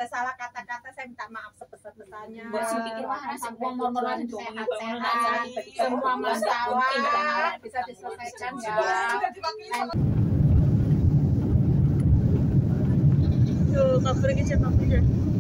ada salah kata-kata saya minta maaf sebesar-besarnya. Buat si pikir wah uang normal itu sehat-sehat, semua masalah bisa diselesaikan ya. Tuh, cover kecil aja.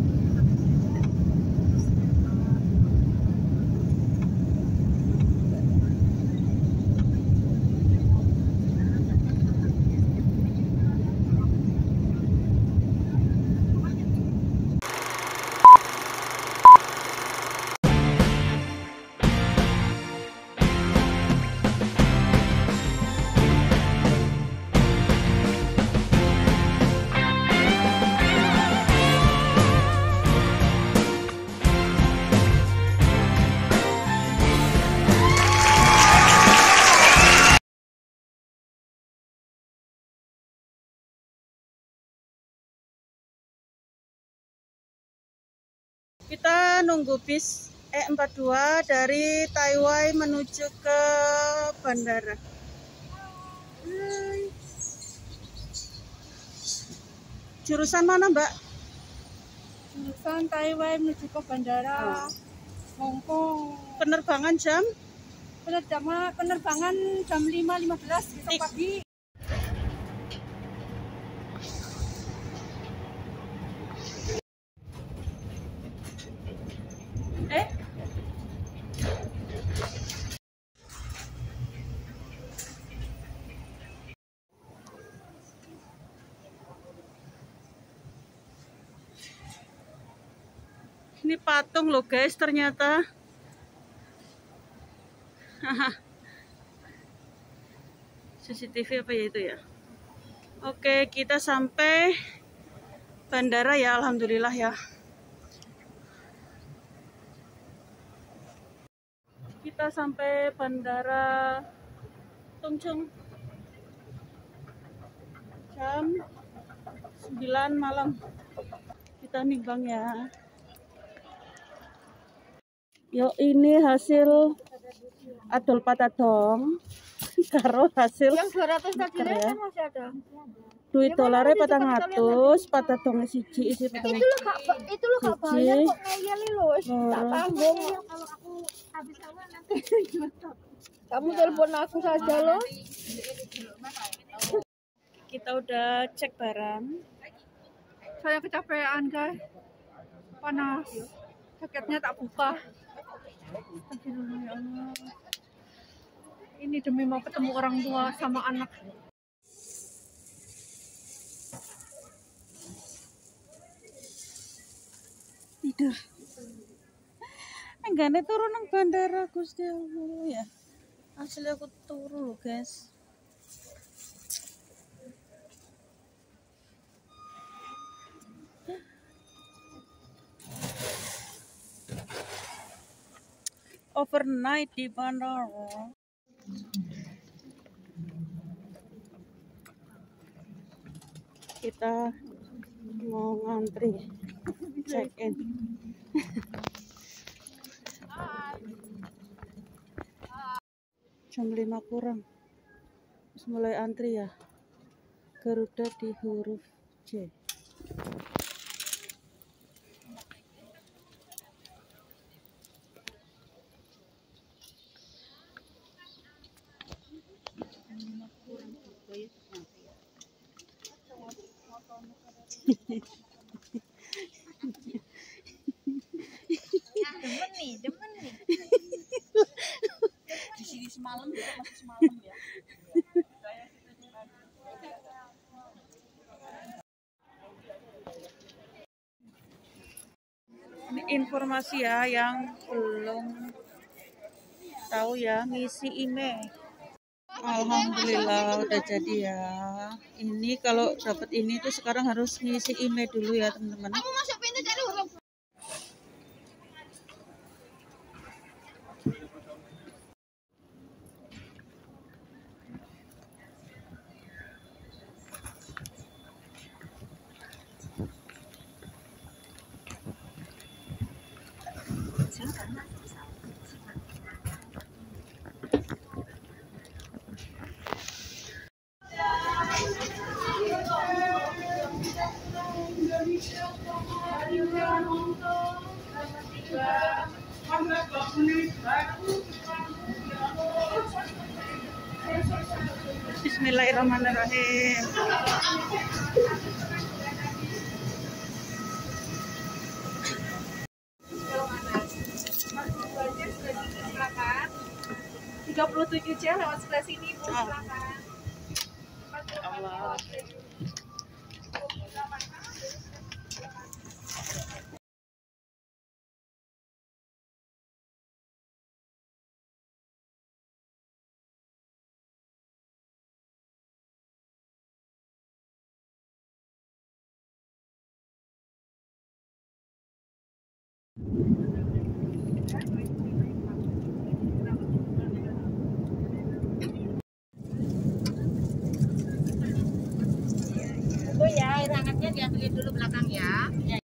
Kita nunggu bis E42 dari Taiwan menuju ke bandara. Jurusan mana, Mbak? Jurusan Taiwan menuju ke bandara Hongkong. Penerbangan jam? Penerbangan jam 5.15 besok pagi. Ini patung loh guys, ternyata. CCTV apa ya itu ya? Oke, kita sampai bandara ya, alhamdulillah ya. Kita sampai bandara Tungchung jam 9 malam. Kita nimbang ya. Yuk, ini hasil adol patadong karo hasil Yang 200 tadi ya. kan masih ada. Duit dolarnya 400, patadongnya siji isi patadong. Itu lo gak bayar kok ngeyel lo. Tak tanggung. Kalau aku habis awal nanti kamu telepon aku saja lo. Kita udah cek barang. Saya kecapean guys. Panas. Jaketnya tak buka. Astagfirullah ya Allah. Ini demi mau ketemu orang tua sama anak. Tidur. Enggaknya turun nang bandara Gusti Allah ya. Asli aku turu loh guys. Overnight di bandara. Kita mau ngantri check in. Jam 5 kurang. Terus mulai antri ya. Garuda di huruf J. Demen nih. Di sini semalam juga masih semalam ya. Ini informasi ya yang belum tahu ya, ngisi email. Alhamdulillah udah jadi ya. Ini kalau dapat ini tuh sekarang harus ngisi email dulu ya teman-teman. Aku masuk pintu jadi huruf. Bismillahirrahmanirrahim. Silakan. 37C lewat sebelah sini, Bu. Silakan. Allah. Bu ya, air hangatnya diambilin dulu belakang ya.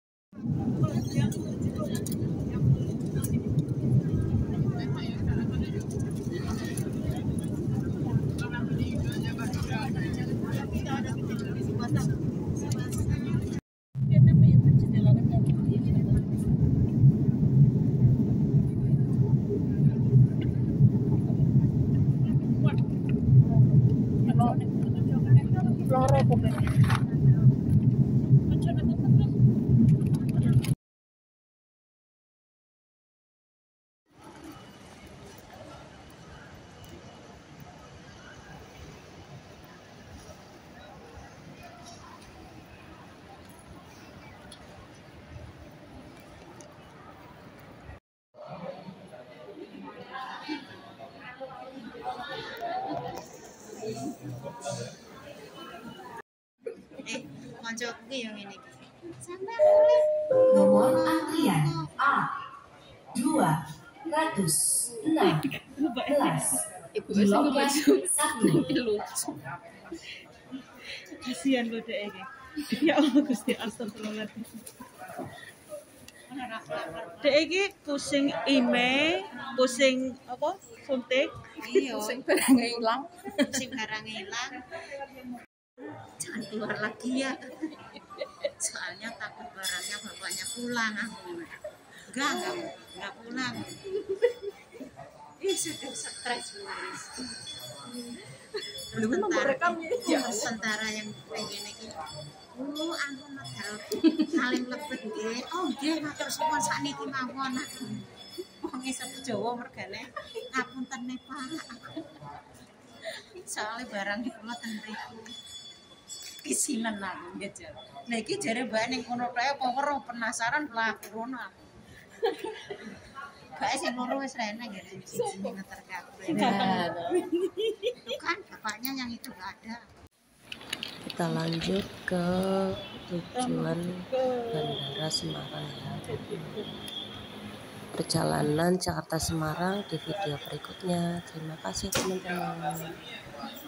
Loro pokoknya. Koncoku ki yang ini. Nomor antrian A216 di loket 1. Kasihan lo dek ini. Ya Allah Gusti astagfirullahaladzim. Dek iki pusing ime, pusing apa? Suntik. Iya, Sing barangnya hilang. sing barang hilang. Jangan keluar lagi ya. Soalnya takut barangnya bapaknya pulang. Enggak pulang. Ih, sudah stres Luis. Sementara yang pengen iki. Aku medal saling lebet nggih. Oh nggih, matur suwun sakniki mawon. Wong isep Jawa mergane ngapunten nih Pak. Soalnya barang kula ten mriku. Kisinan aku nggih jar. Lah iki jare mbak ning kono kae apa weruh penasaran lakurono aku. Bae sing loro wis rene nggih sing ngeter kabeh. Kan bapaknya yang itu enggak ada. Kita lanjut ke tujuan Bandara Semarang ya. Perjalanan Jakarta Semarang di video berikutnya. Terima kasih teman-teman.